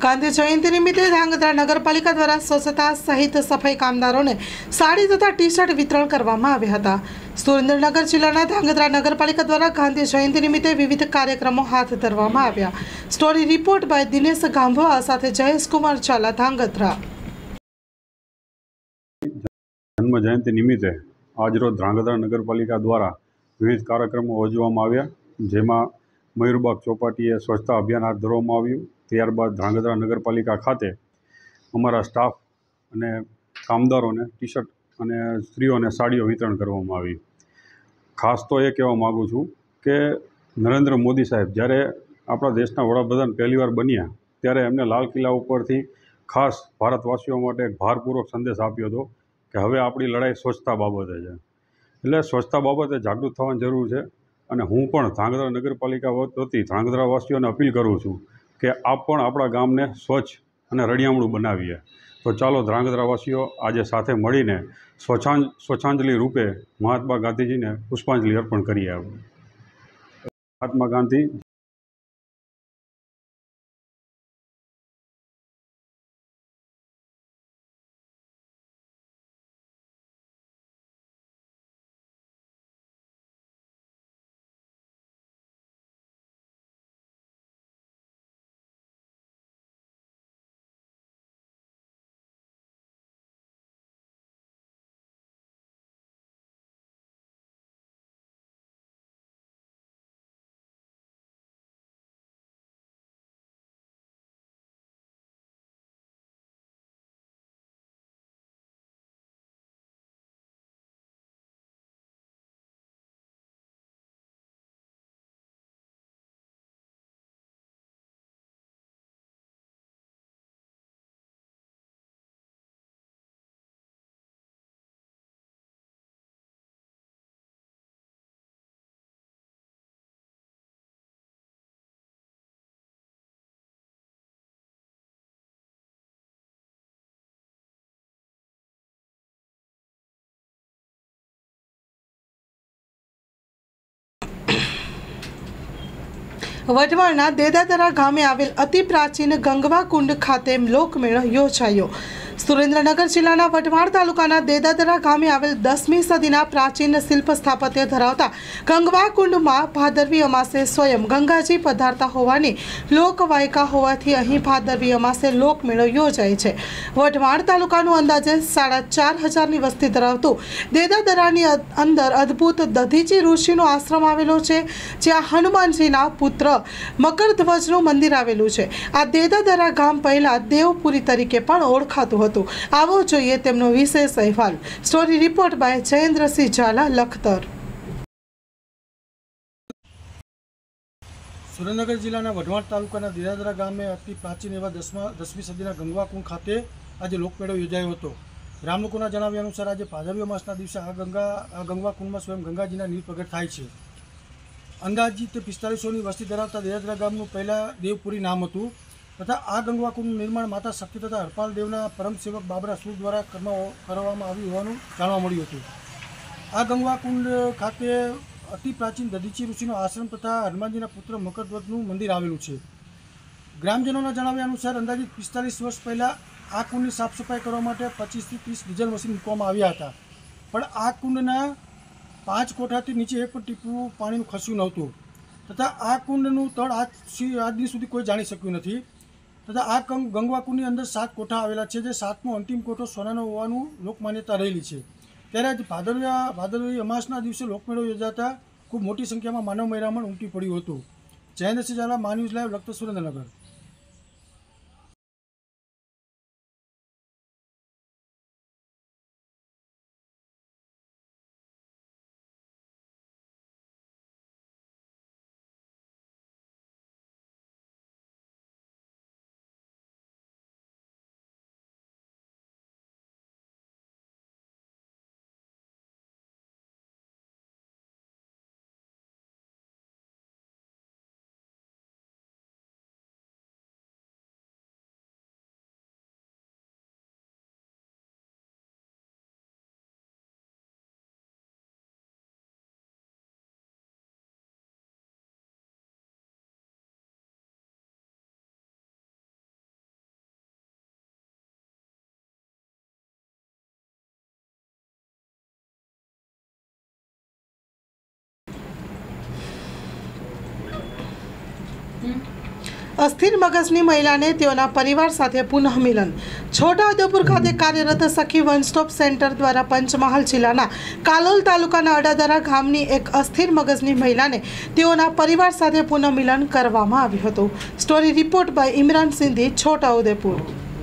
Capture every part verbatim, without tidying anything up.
ગાંધી જયંતિ નિમિત્તે ધાંગધ્રા નગરપાલિકા દ્વારા સ્વચ્છતા સહિત સફાઈ કામદારોને સાડી તથા ટી શર્ટ વિતરણ કરવામાં આવ્યા હતા। સુરેન્દ્રનગર જિલ્લાના ધાંગધ્રા નગરપાલિકા દ્વારા ગાંધી જયંતિ નિમિત્તે વિવિધ કાર્યક્રમો હાથ ધરવામાં આવ્યા। Story report by Dinesh Gambhava સાથે જયેશકુમાર ચાલા, ધાંગધ્રા। જન્મ જયંતિ નિમિત્તે આજરોજ ધાંગધ્રા નગરપાલિકા દ્વારા વિવિધ કાર્યક્રમો યોજવામાં આવ્યા, જેમાં મયુરબાગ ચોપાટીએ સ્વચ્છતા અભિયાન હાથ ધરવામાં આવ્યું। ત્યારબાદ ધાંગધ્રા નગરપાલિકા ખાતે અમારા સ્ટાફ અને કામદારોને ટી શર્ટ અને સ્ત્રીઓને સાડીઓ વિતરણ કરવામાં આવી। ખાસ તો એ કહેવા માગું છું કે નરેન્દ્ર મોદી સાહેબ જ્યારે આપણા દેશના વડાપ્રધાન પહેલીવાર બન્યા ત્યારે એમને લાલ કિલ્લા ઉપરથી ખાસ ભારતવાસીઓ માટે એક ભારપૂર્વક સંદેશ આપ્યો હતો કે હવે આપણી લડાઈ સ્વચ્છતા બાબતે છે, એટલે સ્વચ્છતા બાબતે જાગૃત થવાની જરૂર છે। અને હું પણ ધાંગધ્રા નગરપાલિકા વતી ધાંગધ્રાવાસીઓને અપીલ કરું છું કે આપ પણ આપણા ગામને સ્વચ્છ અને રળિયામણું બનાવીએ। તો ચાલો ધાંગધ્રાવાસીઓ આજે સાથે મળીને સ્વચ્છાંજ સ્વચ્છાંજલિ રૂપે મહાત્મા ગાંધીજીને પુષ્પાંજલિ અર્પણ કરીએ। મહાત્મા ગાંધી વઢવાણના દેદાદરા ગામે આવેલ અતિ પ્રાચીન ગંગવા કુંડ ખાતે લોકમેળો યોજાયો। સુરેન્દ્રનગર જિલ્લાના વઢવાણ તાલુકાના દેદાદરા ગામે આવેલ દસમી સદીના પ્રાચીન શિલ્પ સ્થાપત્ય ધરાવતા ગંગવા કુંડમાં ભાદરવી અમાસે સ્વયં ગંગાજી પધારતા હોવાની લોકવાયકા હોવાથી અહીં ભાદરવી અમાસે લોકમેળો યોજાય છે। વઢવાણ તાલુકાનું અંદાજે સાડા ચાર હજારની વસ્તી ધરાવતું દેદાદરાની અંદર અદ્ભુત દધીચી ઋષિનો આશ્રમ આવેલો છે, જ્યાં હનુમાનજીના પુત્ર મકરધ્વજનું મંદિર આવેલું છે। આ દેદાદરા ગામ પહેલા દેવપુરી તરીકે પણ ઓળખાતું હતું। આવો જોઈએ તેમનો વિશેષ અહેવાલ। Story report by Jayendrasinh Zala, Lakhtar. Surendranagar જિલ્લાના વઢવાણ તાલુકાના દેદાદરા ગામે અતિ પ્રાચીન એવા દસમા દસમી સદીના ગંગવા કુંડ ખાતે આજે લોકમેળો યોજાયો હતો। ગ્રામ લોકોના જણાવ્યા અનુસાર આજે ભાદરવી અમાસના દિવસે આ ગંગા આ ગંગવા કુંડમાં સ્વયં ગંગાજીના નીર પ્રગટ થાય છે। અંદાજિત પિસ્તાલીસોની વસ્તી ધરાવતા દેદાદરા ગામનું પહેલાં દેવપુરી નામ હતું તથા આ ગંગવા કુંડનું નિર્માણ માતા શક્તિ તથા હરપાલ દેવના પરમ સેવક બાબરા સુર દ્વારા કરવામાં આવ્યું હોવાનું જાણવા મળ્યું હતું। આ ગંગવા કુંડ ખાતે અતિ પ્રાચીન દધીચી ઋષિનો આશ્રમ તથા હનુમાનજીના પુત્ર મકરધ્વજનું મંદિર આવેલું છે। ગ્રામજનોના જણાવ્યા અનુસાર અંદાજિત પિસ્તાલીસ વર્ષ પહેલાં આ કુંડની સાફ સફાઈ કરવા માટે પચીસથી ત્રીસ ડીઝલ મશીન મૂકવામાં આવ્યા હતા, પણ આ કુંડના પાંચ કોઠાથી નીચે એક પણ ટીપું પાણીનું ખસ્યું નહોતું તથા આ કુંડનું તળ આજ આજ દિન સુધી કોઈ જાણી શક્યું નથી તથા આ ગંગવા કુંડની અંદર સાત કોઠા આવેલા છે, જે સાતમો અંતિમ કોઠો સોનાનો હોવાનું લોકમાન્યતા રહેલી છે। ત્યારે આજ ભાદરવી ભાદરવી અમાસના દિવસે લોકમેળો યોજાતા ખૂબ મોટી સંખ્યામાં માનવ મહેરામણ ઉમટી પડ્યું હતું। જયેન્દ્રસિંહ ઝાલા, મા ન્યૂઝ લાઈવ, લખતર, સુરેન્દ્રનગર। અસ્થિર મગજની મહિલાને તેઓના પરિવાર સાથે પુનઃ મિલન. છોટાઉદેપુર ખાતે કાર્યરત સખી વન સ્ટોપ સેન્ટર દ્વારા પંચમહાલ જિલ્લાના કાલોલ તાલુકાના અડાદરા ગામની એક અસ્થિર મગજની મહિલાને તેઓના પરિવાર સાથે પુનઃ મિલન કરવામાં આવ્યું હતું. Story report by Imran Sindhi, Chhotaudepur.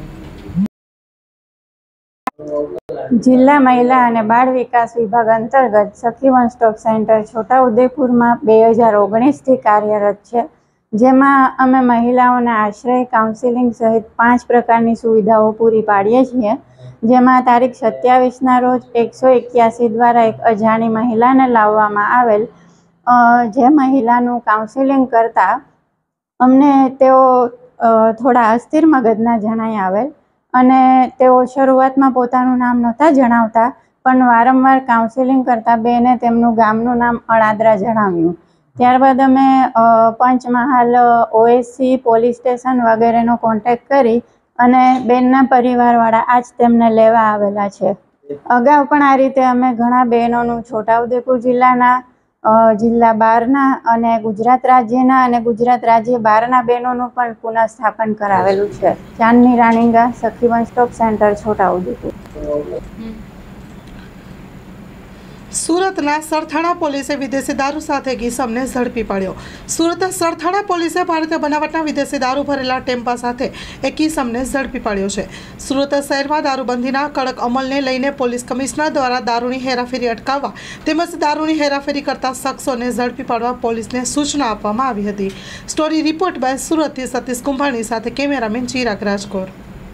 જિલ્લા મહિલા અને બાળ વિકાસ વિભાગ અંતર્ગત સખી વન સ્ટોપ સેન્ટર છોટાઉદેપુરમાં બે હજાર ઓગણીસથી કાર્યરત છે, જેમાં અમે મહિલાઓને આશ્રય, કાઉન્સિલિંગ સહિત પાંચ પ્રકારની સુવિધાઓ પૂરી પાડીએ છીએ. જેમાં તારીખ સત્યાવીસના રોજ એકસો એક્યાસી દ્વારા એક અજાણી મહિલાને લાવવામાં આવેલ, જે મહિલાનું કાઉન્સિલિંગ કરતાં અમને તેઓ થોડા અસ્થિર મગજના જણાઈ આવેલ અને તેઓ શરૂઆતમાં પોતાનું નામ નહોતા જણાવતા, પણ વારંવાર કાઉન્સિલિંગ કરતાં બેને તેમનું ગામનું નામ અડાદરા જણાવ્યું. ત્યારબાદ અમે પંચમહાલ ઓએસસી પોલીસ સ્ટેશન વગેરેનો કોન્ટેક્ટ કરી અને બેનના પરિવારવાળા આજ તેમને લેવા આવેલા છે. અગાઉ પણ આ રીતે અમે ઘણા બહેનોનું છોટાઉદેપુર જિલ્લાના, જિલ્લા બહારના અને ગુજરાત રાજ્યના અને ગુજરાત રાજ્ય બહારના બહેનોનું પણ પુનઃસ્થાપન કરાવેલું છે. ચાંદની રાણીગા, સખી વન સ્ટોપ સેન્ટર, છોટાઉદેપુર. સુરતના સરથાણા પોલીસે વિદેશી દારૂ સાથે એક ઈસમને ઝડપી પાડ્યો. સુરત સરથાણા પોલીસે ભારતીય બનાવટના વિદેશી દારૂ ભરેલા ટેમ્પા સાથે એક ઈસમને ઝડપી પાડ્યો છે. સુરત શહેરમાં દારૂબંધીના કડક અમલને લઈને પોલીસ કમિશનર દ્વારા દારૂની હેરાફેરી અટકાવવા તેમજ દારૂની હેરાફેરી કરતા શખ્સોને ઝડપી પાડવા પોલીસને સૂચના આપવામાં આવી હતી. સ્ટોરી રિપોર્ટ બાય સુરતથી સતીશ કુંભાણી સાથે cameraman Chirag Rajkor.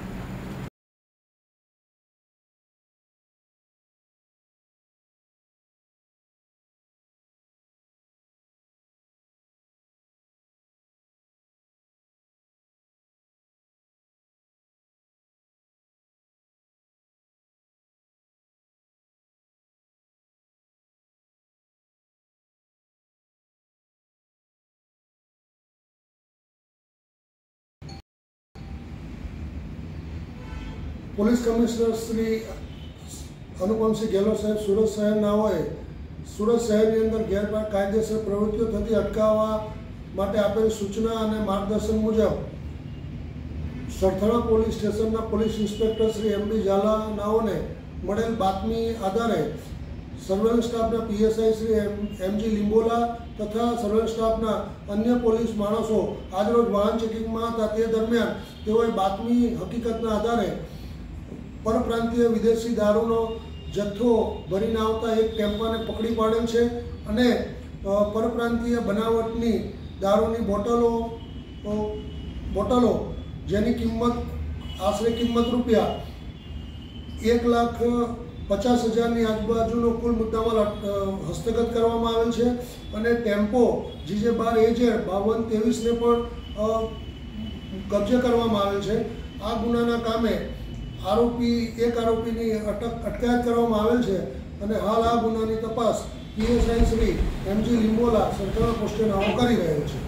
Police commissioner Shri Anupamsinh Gehlot સાહેબ સુરત શહેરનાઓએ સુરત શહેરની અંદર ગેરકાયદેસર પ્રવૃત્તિઓ થતી અટકાવવા માટે આપેલી સૂચના અને માર્ગદર્શન મુજબ સરથાણા પોલીસ સ્ટેશનના police inspector Shri M D Zala નાઓને મળેલ બાતમી આધારે સર્વેલન્સ સ્ટાફના PSI Shri M G Limbola તથા સર્વેલન્સ સ્ટાફના અન્ય પોલીસ માણસો આજરોજ વાહન ચેકિંગમાં હતા. તે દરમિયાન તેઓએ બાતમી હકીકતના આધારે પરપ્રાંતીય વિદેશી દારૂનો જથ્થો ભરીને આવતા એક ટેમ્પાને પકડી પાડેલ છે અને પરપ્રાંતીય બનાવટની દારૂની બોટલો બોટલો જેની કિંમત આશરે કિંમત રૂપિયા એક લાખ પચાસ હજારની આજુબાજુનો કુલ મુદ્દામાલ હસ્તગત કરવામાં આવેલ છે અને ટેમ્પો જીજે બાર એજેડ બાવન ત્રેવીસને પણ કબજે કરવામાં આવેલ છે. આ ગુનાના કામે આરોપી એક આરોપીની અટક અટકાયત કરવામાં આવેલ છે અને હાલ આ ગુનાની તપાસ PSI Shri M G Limbola Sarthana પોસ્ટે નાઓ કરી રહ્યો છે.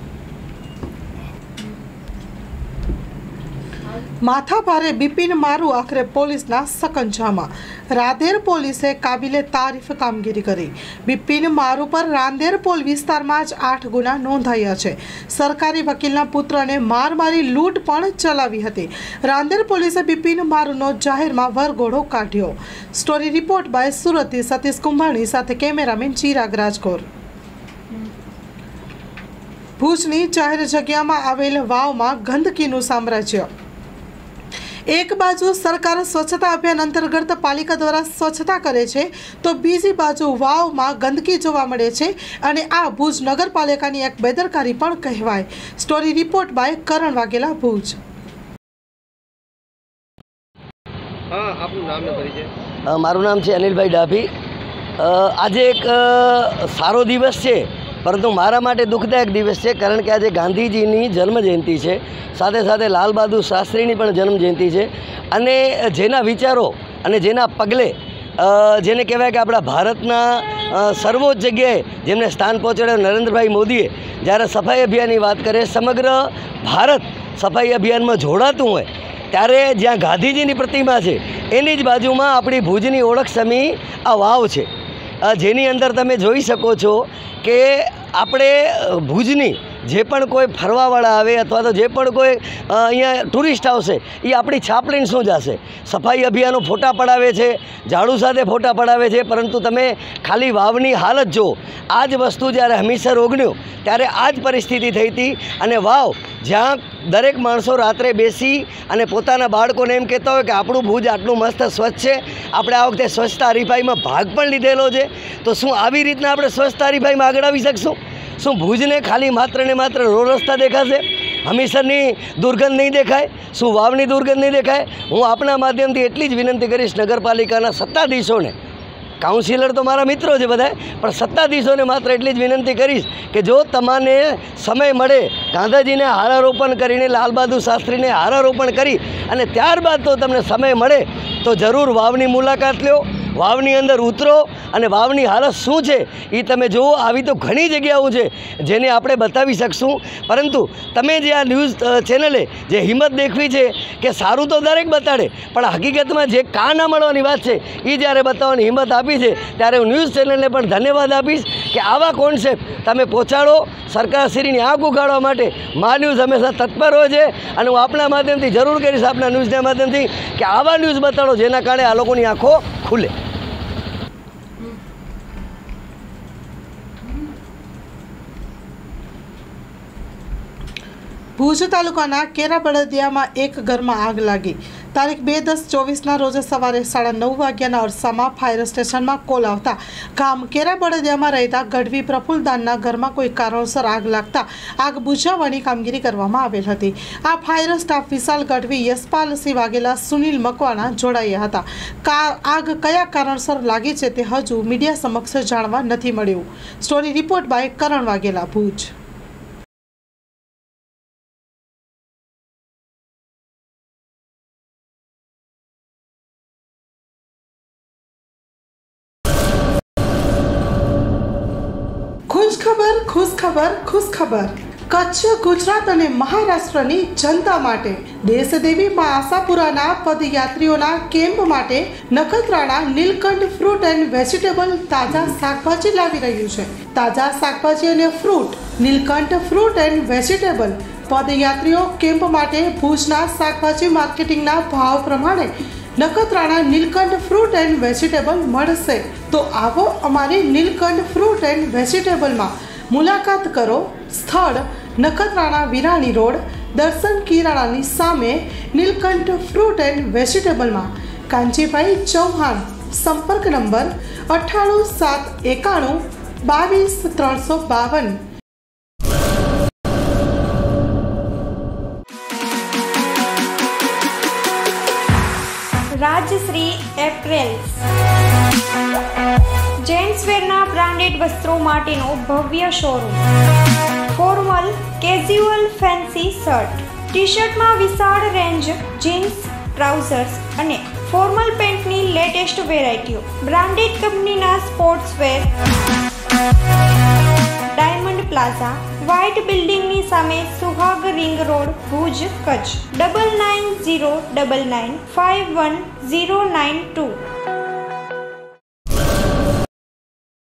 માથાભારે બિપિન મારુ આખરે પોલીસના સકંજામાં. રાંદેર પોલીસે કાબિલે તારીફ કામગીરી કરી. બિપિન મારુ પર રાંદેર પોલ વિસ્તારમાં જ આઠ ગુના નોંધાયા છે. સરકારી વકીલના પુત્રને માર મારી લૂંટ પણ ચલાવી હતી. રાંદેર પોલીસે બિપિન મારુનો જાહેરમાં વરઘોડો કાઢ્યો. સ્ટોરી રિપોર્ટ બાય સુરતથી સતીશ કુંભાણી સાથે કેમેરામેન ચિરાગ રાજકોર. ભુજની જાહેર જગ્યામાં આવેલ વાવમાં ગંદકીનું સામ્રાજ્ય. એક બાજુ સરકાર સ્વચ્છતા અભિયાન અંતર્ગત પાલિકા દ્વારા સ્વચ્છતા કરે છે, તો બીજી બાજુ વાવમાં ગંદકી જોવા મળે છે અને આ ભુજ નગરપાલિકાની એક બેદરકારી પણ કહેવાય. Story report by Karan Vaghela, Bhuj. હા, આપનું નામ ને પરિચય. મારું નામ છે અનિલભાઈ ડાભી. આજે એક સારો દિવસ છે, પરંતુ મારા માટે દુઃખદાયક દિવસ છે, કારણ કે આજે ગાંધીજીની જન્મજયંતિ છે, સાથે સાથે લાલ બહાદુર શાસ્ત્રીની પણ જન્મજયંતિ છે અને જેના વિચારો અને જેના પગલે જેને કહેવાય કે આપણા ભારતના સર્વોચ્ચ જગ્યાએ જેમને સ્થાન પહોંચાડ્યું નરેન્દ્રભાઈ મોદીએ જ્યારે સફાઈ અભિયાનની વાત કરે, સમગ્ર ભારત સફાઈ અભિયાનમાં જોડાતું હોય ત્યારે જ્યાં ગાંધીજીની પ્રતિમા છે એની જ બાજુમાં આપણી ભુજની ઓળખ સમી આ વાવ છે, જેની અંદર તમે જોઈ શકો છો કે આપણે ભુજની જે પણ કોઈ ફરવાવાળા આવે અથવા તો જે પણ કોઈ અહીંયા ટુરિસ્ટ આવશે એ આપણી છાપ લઈને શું જશે? સફાઈ અભિયાનો ફોટા પડાવે છે, ઝાડુ સાથે ફોટા પડાવે છે, પરંતુ તમે ખાલી વાવની હાલત જુઓ. આ જ વસ્તુ જ્યારે હમીરસર ઓગણ્યું ત્યારે આ જ પરિસ્થિતિ થઈ હતી. અને વાવ જ્યાં દરેક માણસો રાત્રે બેસી અને પોતાના બાળકોને એમ કહેતા હોય કે આપણું ભુજ આટલું મસ્ત સ્વચ્છ છે, આપણે આ વખતે સ્વચ્છતા હરીફાઈમાં ભાગ પણ લીધેલો છે, તો શું આવી રીતના આપણે સ્વચ્છતા હરીફાઈમાં આગળ આવી શકશું? શું ભુજને ખાલી માત્ર ને માત્ર રોડ રસ્તા દેખાશે? હમીરસરની દુર્ગંધ નહીં દેખાય? શું વાવની દુર્ગંધ નહીં દેખાય? હું આપણા માધ્યમથી એટલી જ વિનંતી કરીશ નગરપાલિકાના સત્તાધીશોને, કાઉન્સિલર તો મારા મિત્રો છે બધા, પણ સત્તાધીશોને માત્ર એટલી જ વિનંતી કરીશ કે જો તમને સમય મળે ગાંધીજીને હારારોપણ કરીને, લાલ બહાદુર શાસ્ત્રીને હારારોપણ કરી અને ત્યારબાદ તો તમને સમય મળે તો જરૂર વાવની મુલાકાત લ્યો, વાવની અંદર ઉતરો અને વાવની હાલત શું છે એ તમે જુઓ. આવી તો ઘણી જગ્યાઓ છે જેને આપણે બતાવી શકશું, પરંતુ તમે જે આ ન્યૂઝ ચેનલે જે હિંમત દેખવી છે કે સારું તો દરેક બતાડે, પણ હકીકતમાં જે કા ના મળવાની વાત છે એ જ્યારે બતાવવાની હિંમત આપી છે, ત્યારે હું ન્યૂઝ ચેનલને પણ ધન્યવાદ આપીશ કે આવા કોન્સેપ્ટ તમે પહોંચાડો. સરકારશ્રીની આંખ ઉઘાડવા માટે મા ન્યૂઝ હંમેશા તત્પર હોય છે, અને હું આપણા માધ્યમથી જરૂર કરીશ, આપણા ન્યૂઝના માધ્યમથી, કે આવા ન્યૂઝ બતાડો જેના કારણે આ લોકોની આંખો ખુલે. ભુજ તાલુકાના કેરા બળદિયામાં એક ઘરમાં આગ લાગી. તારીખ બે દસ ચોવીસના રોજ સવારે સાડા નવ વાગ્યાના અરસામાં ફાયર સ્ટેશનમાં કોલ આવતા ગામ કેરા બળદિયામાં રહેતા ગઢવી પ્રફુલદાનના ઘરમાં કોઈ કારણોસર આગ લાગતા આગ બુઝાવવાની કામગીરી કરવામાં આવેલ હતી. આ ફાયર સ્ટાફ વિશાલ ગઢવી, યશપાલસિંહ વાઘેલા, સુનિલ મકવાણા જોડાયા હતા. આગ કયા કારણસર લાગી છે તે હજુ મીડિયા સમક્ષ જાણવા નથી મળ્યું. Story report by Karan Vaghela, Bhuj. ખુશખબર ખુશખબર ખુશખબર કચ્છ, ગુજરાત અને મહારાષ્ટ્રની જનતા માટે દેશદેવી મા આશાપુરાના પદયાત્રીઓના કેમ્પ માટે Nakhatrana Nilkanth fruit and vegetable તાજા શાકભાજી લાવી રહ્યું છે. તાજા શાકભાજી અને fruit Nilkanth fruit and vegetable પદયાત્રીઓ કેમ્પ માટે ભુજના શાકભાજી માર્કેટિંગના ભાવ પ્રમાણે Nakhatrana Nilkanth fruit and vegetable મળશે. તો આવો અમારી નીલકંઠ ફ્રૂટ એન્ડ વેજીટેબલમાં મુલાકાત કરો. સ્થળ નખત્રાણા વિરાણી રોડ, દર્શન કિરાણાની સામે, નીલકંઠ ફ્રૂટ એન્ડ વેજીટેબલમાં. કાંજીભાઈ ચૌહાણ. સંપર્ક નંબર અઠ્ઠાણું સાત એકાણું બાવીસ ત્રણસો બાવન. રાજશ્રી એપ્રેલ્સ જેન્ટ્સવેરના બ્રાન્ડેડ વસ્ત્રો માટેનો ભવ્ય showroom. Formal, casual, fancy shirt, T શર્ટમાં વિશાળ રેન્જ, જીન્સ, ટ્રાઉઝર્સ અને ફોર્મલ પેન્ટની લેટેસ્ટ વેરાયટીઓ. બ્રાન્ડેડ કંપનીના સ્પોર્ટ્સવેર. ડાયમંડ પ્લાઝા, વ્હાઇટ બિલ્ડિંગની સામે, Suhag ring road, Bhuj, Kutch. Double nine zero double nine five one zero nine two.